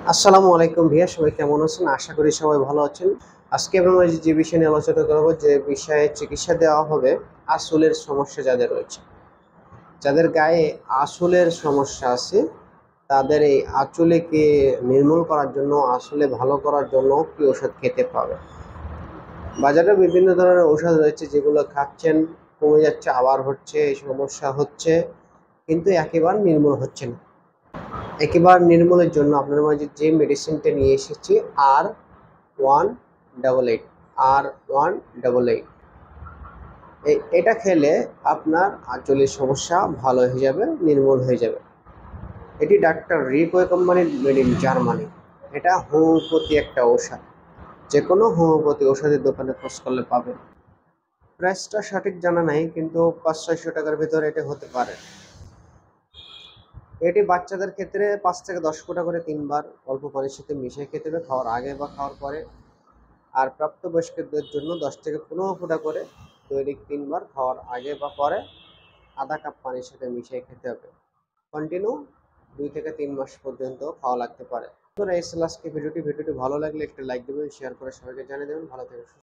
আসসালামু আলাইকুম ভাইয়া, সবাই কেমন আছেন? আশা করি সবাই ভালো আছেন। আজকে আমরা যে বিষয় নিয়ে আলোচনা করব, যে বিষয়ে চিকিৎসা দেওয়া হবে আসলের সমস্যা যাদের রয়েছে, যাদের গায়ে আসলের সমস্যা আছে, তাদের এই আঁচলকে নির্মূল করার জন্য, আসলে ভালো করার জন্য কি ওষুধ খেতে পাবে। বাজারে বিভিন্ন ধরনের ঔষধ রয়েছে, যেগুলো খাচ্ছেন কমে যাচ্ছে, আবার হচ্ছে, এই সমস্যা হচ্ছে, কিন্তু একেবারে নির্মূল হচ্ছে না। একেবারে নির্মূলের জন্য আপনার মাঝে যে মেডিসিনটা নিয়ে এসেছি, R188, R188, এটা খেলে আপনার আঁচলের সমস্যা ভালো হয়ে যাবে, নির্মূল হয়ে যাবে। এটি ডাক্তার রিকোয় কোম্পানির, মেড ইন জার্মানি। এটা হোমিওপ্যাথি একটা ঔষধ, যে কোনো হোমিওপ্যাথি ওষুধের দোকানে খোঁজ করলে পাবেন। প্রাইসটা সঠিক জানা নাই, কিন্তু 500-600 টাকার ভিতরে এটা হতে পারে। এটি বাচ্চাদের ক্ষেত্রে 5 থেকে 10 ফোঁটা করে 3 বার অল্প পানির সাথে মিশিয়ে খেতে হবে, খাওয়ার আগে বা খাওয়ার পরে। আর প্রাপ্তবয়স্কদের জন্য 10 থেকে 15 ফোঁটা করে দৈনিক 3 বার খাওয়ার আগে বা পরে আধা কাপ পানির সাথে মিশিয়ে খেতে হবে। কন্টিনিউ 2 থেকে 3 মাস পর্যন্ত খাওয়া লাগতে পারে। তো এই ছিল আজকে ভিডিওটি ভালো লাগলে একটা লাইক দেবেন, শেয়ার করে সবাইকে জানিয়ে দেবেন। ভালো থাকবেন।